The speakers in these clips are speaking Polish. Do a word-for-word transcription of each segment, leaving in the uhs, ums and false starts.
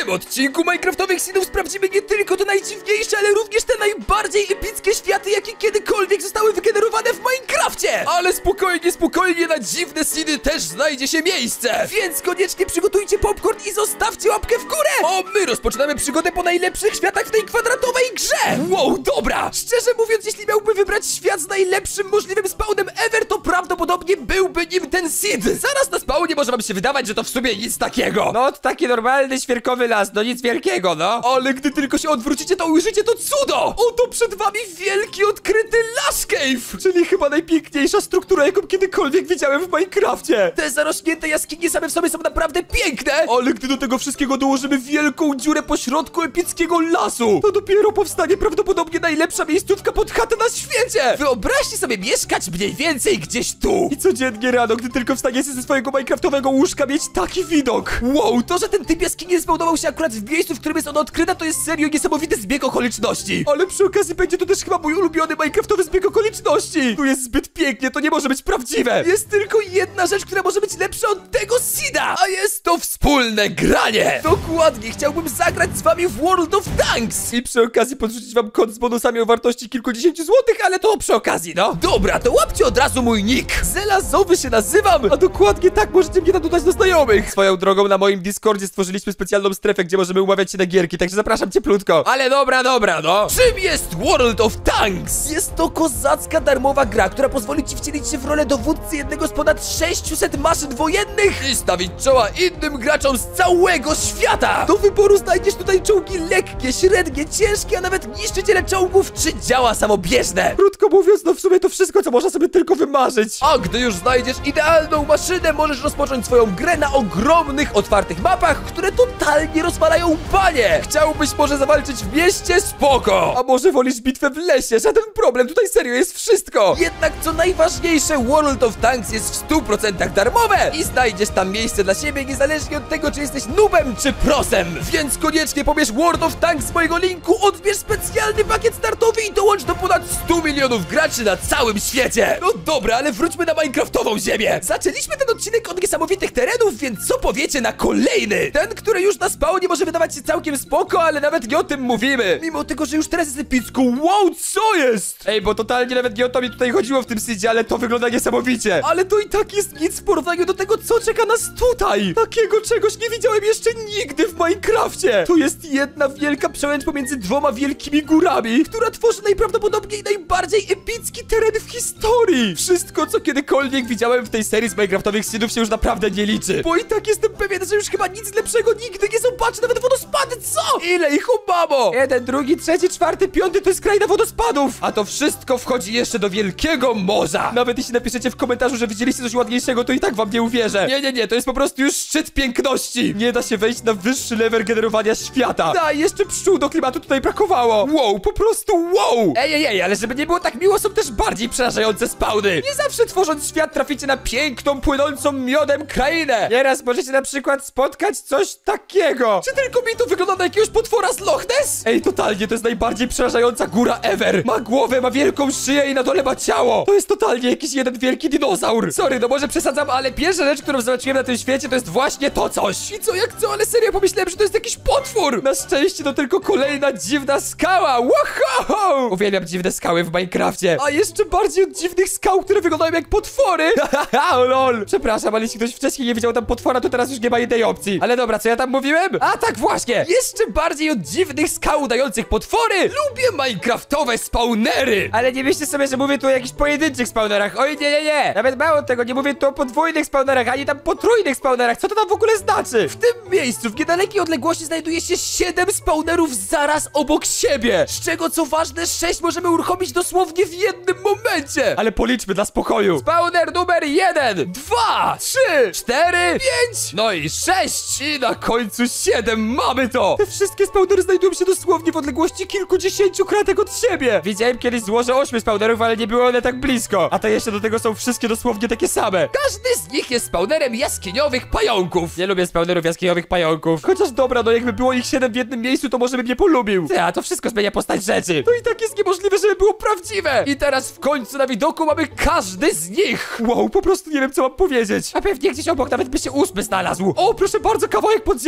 tym odcinku Minecraftowych Seedów sprawdzimy nie tylko te najdziwniejsze, ale również te najbardziej epickie światy, jakie kiedykolwiek zostały wygenerowane w Minecrafcie. Ale spokojnie, spokojnie, na dziwne seedy też znajdzie się miejsce. Więc koniecznie przygotujcie popcorn i zostawcie łapkę w górę. O, my rozpoczynamy przygodę po najlepszych światach w tej kwadratowej grze. Wow, dobra. Szczerze mówiąc, jeśli miałbym wybrać świat z najlepszym możliwym spawnem ever, to prawdopodobnie byłby nim ten seed. Zaraz na spawnie może wam się wydawać, że to w sumie nic takiego. No, to taki normalny, świerkowy las, no nic wielkiego, no. Ale gdy tylko się odwrócicie, to ujrzycie to cudo. Oto przed wami wielki, odkryty Lush Cave, czyli chyba najpiękniejsza struktura, jaką kiedykolwiek widziałem w Minecrafcie. Te zarośnięte jaskinie same w sobie są naprawdę piękne, ale gdy do tego wszystkiego dołożymy wielką dziurę po środku epickiego lasu, to dopiero powstanie prawdopodobnie najlepsza miejscówka pod chatę na świecie. Wyobraźcie sobie mieszkać mniej więcej gdzieś tu i codziennie rano, gdy tylko wstaniecie ze swojego minecraftowego łóżka, mieć taki widok. Wow, to, że ten typ jaskini zbałdował się akurat w miejscu, w którym jest ona odkryta, to jest serio niesamowity zbieg okoliczności. Ale przy okazji będzie to też chyba mój ulubiony minecraftowy zbieg okoliczności. Tu jest zbyt pięknie, to nie może być prawdziwe. Jest tylko jedna rzecz, która może być lepsza od tego seeda, a jest to wspólne granie. Dokładnie, chciałbym zagrać z wami w World of Tanks i przy okazji podrzucić wam kod z bonusami o wartości kilkudziesięciu złotych, ale to przy okazji, no. Dobra, to łapcie od razu mój nick. Zelazowy się nazywam, a dokładnie tak możecie mnie tam dodać do znajomych. Swoją drogą na moim Discordzie stworzyliśmy specjalną strefę, gdzie możemy umawiać się na gierki, także zapraszam cieplutko. Ale dobra, dobra, no. Czym jest World of Tanks? Jest to kozacka darmowa gra, która pozwoli ci wcielić się w rolę dowódcy jednego z ponad sześciuset maszyn wojennych i stawić czoła innym graczom z całego świata. Do wyboru znajdziesz tutaj czołgi lekkie, średnie, ciężkie, a nawet niszczyciele czołgów czy działa samobieżne. Krótko mówiąc, no w sumie to wszystko, co można sobie tylko wymarzyć. A gdy już znajdziesz idealną maszynę, możesz rozpocząć swoją grę na ogromnych, otwartych mapach, które totalnie rozwalają banie. Chciałbyś może zawalczyć w mieście? Spoko. A może wolisz bitwę w lesie? Żaden problem, tutaj serio jest wszystko. Jednak co najważniejsze, World of Tanks jest w stu procentach darmowe i znajdziesz tam miejsce dla siebie niezależnie od tego, czy jesteś noobem czy prosem. Więc koniecznie pobierz World of Tanks z mojego linku, odbierz specjalny pakiet startowy i dołącz do ponad stu milionów graczy na całym świecie. No dobra, ale wróćmy na minecraftową ziemię. Zaczęliśmy ten odcinek od niesamowitych terenów, więc co powiecie na kolejny? Ten, który już na spawnie może wydawać się całkiem spoko, ale nawet nie o tym mówimy. Mimo tego, że już teraz jest epicko. Wow, co jest? Ej, bo totalnie nawet nie o to mi tutaj chodziło w tym seedzie, ale to wygląda niesamowicie. Ale to i tak jest nic w porównaniu do tego, co czeka nas tutaj. Takiego czegoś nie widziałem jeszcze nigdy w Minecrafcie. To jest jedna wielka przełęcz pomiędzy dwoma wielkimi górami, która tworzy najprawdopodobniej najbardziej epicki teren w historii. Wszystko, co kiedykolwiek widziałem w tej serii z Minecraftowych seedów, się już naprawdę nie liczy. Bo i tak jestem pewien, że już chyba nic lepszego nigdy nie zobaczę, nawet wodospady, co? Ile ich, o mamo? Jeden, drugi, trzeci, czwarty, piąty, to jest kraina wodospadów. A to wszystko wchodzi jeszcze do wielkiego morza. Nawet jeśli napiszecie w komentarzu, że widzieliście coś ładniejszego, to i tak wam nie uwierzę. Nie, nie, nie, to jest po prostu już szczyt piękności. Nie da się wejść na wyższy level generowania świata. A jeszcze pszczół do klimatu tutaj brakowało. Wow, po prostu wow. Ej, ej, ej, ale żeby nie było tak miło, są też bardziej przerażające spawny. Nie zawsze tworząc świat traficie na piękną, płynącą miodem krainę. Nieraz możecie na przykład spotkać coś takiego. Czy tylko mi to wygląda na jakiegoś potwora z Loch Ness? Ej, totalnie, to jest najbardziej przerażająca góra ever. Ma głowę, ma wielką szyję i na dole ma ciało. To jest totalnie jakiś jeden wielki dinozaur. Sorry, no może przesadzam, ale pierwsza rzecz, którą zobaczyłem na tym świecie, to jest właśnie to coś. I co, jak co, ale serio pomyślałem, że to jest jakiś potwór. Na szczęście to tylko kolejna dziwna skała. Wow! Uwielbiam dziwne skały w Minecrafcie. A jeszcze bardziej od dziwnych skał, które wyglądają jak potwory. Haha, lol. Przepraszam, ale jeśli ktoś wcześniej nie widział tam potwora, to teraz już nie ma jednej opcji. Ale dobra, co ja tam mówiłem? A tak właśnie. Jeszcze bardziej od dziwnych skał udających potwory. Lubię minecraftowe spawnery. Ale nie myślcie sobie, że mówię tu o jakichś pojedynczych spawnerach. Oj, nie, nie, nie. Nawet mało tego, nie mówię tu o podwójnych spawnerach, ani tam potrójnych spawnerach. Co to tam w ogóle znaczy? W tym miejscu, w niedalekiej odległości znajduje się siedem spawnerów zaraz obok siebie. Z czego, co ważne, sześć możemy uruchomić dosłownie w jednym momencie. Ale policzmy dla spokoju. Spawner numer jeden, dwa, trzy, cztery, pięć, no i sześć. I na końcu siedem. Mamy to. Te wszystkie spawnery znajdują się dosłownie w odległości kilkudziesięciu kratek od siebie. Widziałem kiedyś złoże ośmiu spawnerów, ale nie były one tak blisko. A te jeszcze do tego są wszystkie dosłownie takie same. Każdy z nich jest spawnerem jaskiniowych pająków. Nie lubię spawnerów jaskiniowych pająków. Chociaż dobra, no jakby było ich siedem w jednym miejscu, to może bym nie polubił. Ty, a to wszystko zmienia postać rzeczy. To i tak jest niemożliwe, żeby było prawdziwe. I teraz w końcu na widoku mamy każdy z nich. Wow, po prostu nie wiem, co mam powiedzieć. A pewnie gdzieś obok nawet by się ósmy znalazł. O, proszę bardzo, kawałek pod ziemią.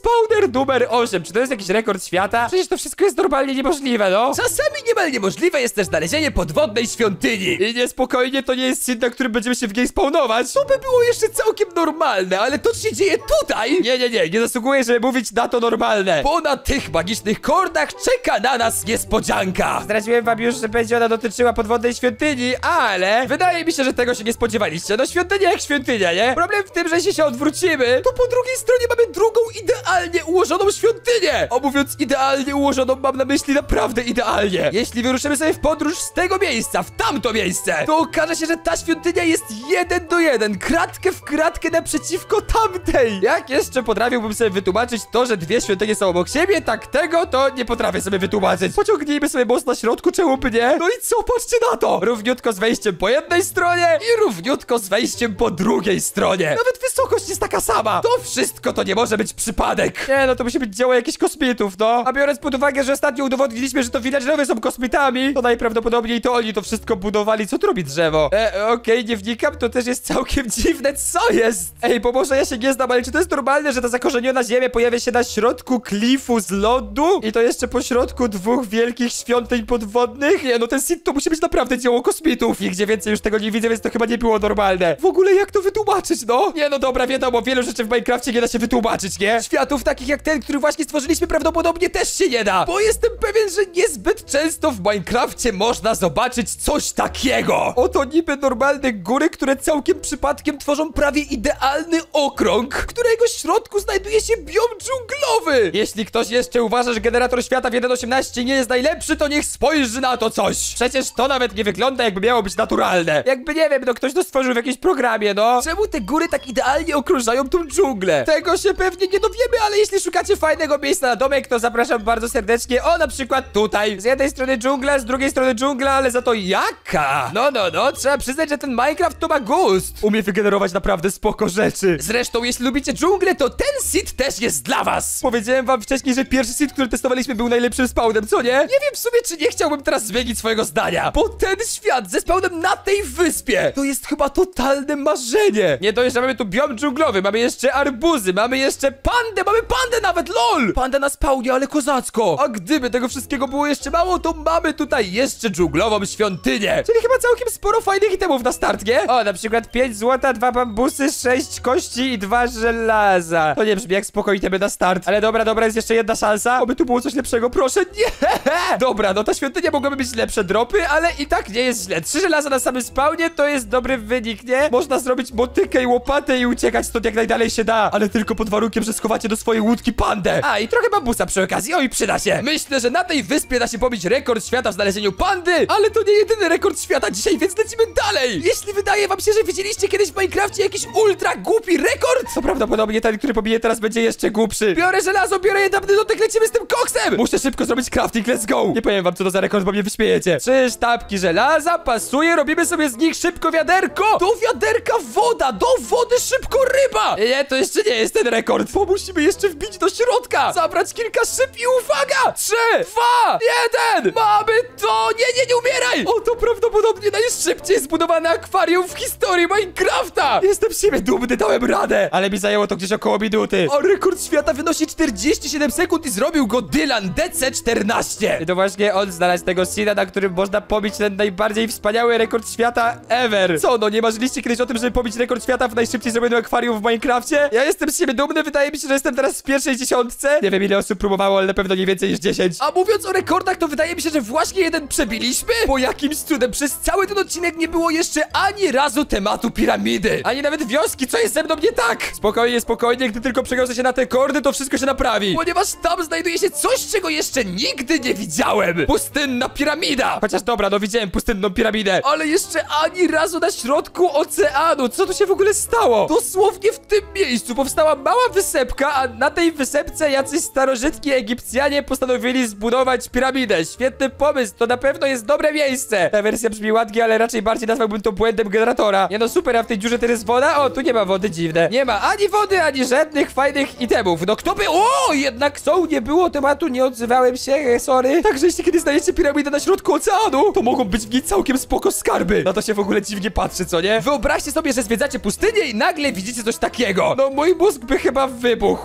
spawner numer osiem. Czy to jest jakiś rekord świata? Przecież to wszystko jest normalnie niemożliwe, no. Czasami niemal niemożliwe jest też znalezienie podwodnej świątyni. I niespokojnie, to nie jest seed, na którym będziemy się w niej spawnować. To by było jeszcze całkiem normalne, ale to, co się dzieje tutaj... Nie, nie, nie, nie zasługuję, żeby mówić na to normalne. Bo na tych magicznych kordach czeka na nas niespodzianka. Zdradziłem wam już, że będzie ona dotyczyła podwodnej świątyni, ale wydaje mi się, że tego się nie spodziewaliście. No świątynia jak świątynia, nie? Problem w tym, że jeśli się odwrócimy, To po drugiej stronie mamy drugą idealnie ułożoną świątynię. A mówiąc idealnie ułożoną, mam na myśli naprawdę idealnie. Jeśli wyruszymy sobie w podróż z tego miejsca w tamto miejsce, to okaże się, że ta świątynia jest jeden do jeden, kratkę w kratkę naprzeciwko tamtej. jak jeszcze potrafiłbym sobie wytłumaczyć to, że dwie świątynie są obok siebie, tak tego to nie potrafię sobie wytłumaczyć. Pociągnijmy sobie most na środku, czemu by nie? No i co, patrzcie na to! Równiutko z wejściem po jednej stronie I równiutko z wejściem po drugiej stronie. nawet wysokość jest taka sama. To wszystko to nie może być przypadek. Nie, no to musi być dzieło jakichś kosmitów, no. A biorąc pod uwagę, że ostatnio udowodniliśmy, że to villagerowie są kosmitami, to najprawdopodobniej to oni to wszystko budowali. Co tu robi drzewo? E, okej, nie wnikam, to też jest całkiem dziwne, co jest? Ej, bo może ja się nie znam, ale czy to jest normalne, że ta zakorzeniona ziemia pojawia się na środku klifu z lodu? I to jeszcze po środku dwóch wielkich świątyń podwodnych? Nie, no ten sit to musi być naprawdę dzieło kosmitów. Nigdzie więcej już tego nie widzę, więc to chyba nie było normalne. W ogóle jak to wytłumaczyć, no? Nie, no dobra, wiadomo, wielu rzeczy w Minecrafcie nie da się wytłumaczyć, nie? Światów takich jak ten, który właśnie stworzyliśmy, prawdopodobnie też się nie da. Bo jestem pewien, że niezbyt często w Minecrafcie można zobaczyć coś takiego. Oto niby normalne góry, które całkiem przypadkiem Tworzą prawie idealny okrąg, w którego środku znajduje się biom dżunglowy. Jeśli ktoś jeszcze uważa, że generator świata w jeden osiemnaście nie jest najlepszy, to niech spojrzy na to coś. Przecież to nawet nie wygląda, jakby miało być naturalne. Jakby, nie wiem, no ktoś to stworzył w jakimś programie, no. Czemu te góry tak idealnie okrążają tą dżunglę? Tego się pewnie nie dowiemy, ale jeśli szukacie fajnego miejsca na domek, to zapraszam bardzo serdecznie. O, na przykład tutaj. Z jednej strony dżungla, z drugiej strony dżungla, ale za to jaka? No, no, no, trzeba przyznać, że ten Minecraft to ma gust. Umie wygenerować naprawdę spoko rzeczy. Zresztą, jeśli lubicie dżunglę, to ten seed też jest dla was. Powiedziałem wam wcześniej, że pierwszy seed, który testowaliśmy, był najlepszym spawnem, co nie? Nie wiem w sumie, czy nie chciałbym teraz zmienić swojego zdania, bo ten świat ze spawnem na tej wyspie to jest chyba totalne marzenie. Nie dość, że mamy tu biom dżunglowy, mamy jeszcze arbuzy, mamy jeszcze pandę, mamy pandę nawet, lol! Panda na spawnie, ale kozacko. A gdyby tego wszystkiego było jeszcze mało, to mamy tutaj jeszcze dżunglową świątynię. Czyli chyba całkiem sporo fajnych itemów na start, nie? O, na przykład pięć złota, dwa bambusy, sześć kości i dwa żelaza. To nie brzmi jak spoko itemy na start. Ale dobra, dobra, jest jeszcze jedna szansa. Oby tu było coś lepszego, proszę, nie! Dobra, no ta świątynia mogłaby być lepsze dropy, ale i tak nie jest źle. Trzy żelaza na samym spawnie to jest dobry wynik, nie? Można zrobić motykę i łopatę i uciekać stąd jak najdalej się da. Ale tylko pod warunkiem, że schowacie do swojej łódki pandę. A, i trochę bambusa przy okazji, oj, przyda się. Myślę, że na tej wyspie da się pobić rekord świata w znalezieniu pandy, ale to nie jedyny rekord świata dzisiaj, więc lecimy dalej. Jeśli wydaje wam się, że widzieliście kiedyś w Minecrafcie jakiś ultra głupi rekord, To prawdopodobnie ten, który pobije teraz, będzie jeszcze głupszy. biorę żelazo, biorę jedwabny dotek, lecimy z tym koksem. Muszę szybko zrobić crafting, let's go! Nie powiem wam co to za rekord, bo mnie wyśmiejecie. Trzy sztabki żelaza, pasuje, robimy sobie z nich szybko wiaderko! Do wiaderka woda, do wody szybko ryba. Nie, nie, to jeszcze nie jest ten rekord. Bo musimy jeszcze wbić do środka, zabrać kilka szyb i uwaga! Trzy, dwa, jeden! Mamy to! Nie, nie, nie umieraj! Oto prawdopodobnie najszybciej zbudowane akwarium w historii Minecrafta! Jestem z siebie dumny, dałem radę! Ale mi zajęło to gdzieś około minuty. A rekord świata wynosi czterdzieści siedem sekund i zrobił go Dylan D C czternaście. I to właśnie on znalazł tego seeda, na którym można pobić ten najbardziej wspaniały rekord świata ever. Co, no nie marzyliście kiedyś o tym, żeby pobić rekord świata w najszybciej zrobionym akwarium w Minecrafcie? Ja jestem z siebie dumny, wydaje mi się, że jestem teraz w pierwszej dziesiątce. Nie wiem ile osób próbowało, ale na pewno nie więcej niż dziesięć. A mówiąc o rekordach, to wydaje mi się, że właśnie jeden przebiliśmy, bo jakimś cudem przez cały ten odcinek nie było jeszcze ani razu tematu piramidy. Ani nawet wioski, co jest ze mną nie tak? Spokojnie, spokojnie, gdy tylko przeniosę się na te kordy, to wszystko się naprawi. Ponieważ tam znajduje się coś, czego jeszcze nigdy nie widziałem. Pustynna piramida. Chociaż dobra, no widziałem pustynną piramidę. Ale jeszcze ani razu na środku oceanu. Co tu się w ogóle stało? Dosłownie w tym miejscu powstała mała wysepka, a Na tej wysepce jacyś starożytni Egipcjanie postanowili zbudować piramidę. Świetny pomysł, to na pewno jest dobre miejsce. Ta wersja brzmi ładnie, ale raczej bardziej nazwałbym to błędem generatora. Nie no super, a w tej dziurze teraz jest woda? O, tu nie ma wody, dziwne. Nie ma ani wody, ani żadnych fajnych itemów. No kto by... O, jednak są, nie było tematu, nie odzywałem się, e, sorry. Także jeśli kiedyś znajdziecie piramidę na środku oceanu, To mogą być w niej całkiem spoko skarby. Na to się w ogóle dziwnie patrzy, co nie? wyobraźcie sobie, że zwiedzacie pustynię i nagle widzicie coś takiego. No mój mózg by chyba wybuchł.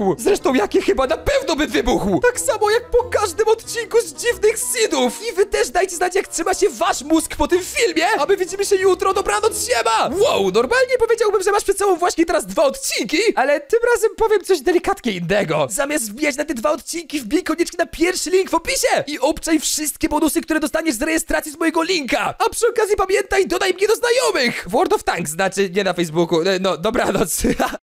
wybuchł. Zresztą jakie chyba na pewno by wybuchł. Tak samo jak po każdym odcinku z Dziwnych Seedów. I wy też dajcie znać, jak trzyma się wasz mózg po tym filmie. A my widzimy się jutro, dobranoc, siema! Wow, normalnie powiedziałbym, że masz przed sobą właśnie teraz dwa odcinki, Ale tym razem powiem coś delikatnie innego. zamiast wbijać na te dwa odcinki, wbij koniecznie na pierwszy link w opisie i obczaj wszystkie bonusy, które dostaniesz z rejestracji z mojego linka. A przy okazji pamiętaj, dodaj mnie do znajomych. W World of Tanks, znaczy nie na Facebooku. E, No, dobranoc.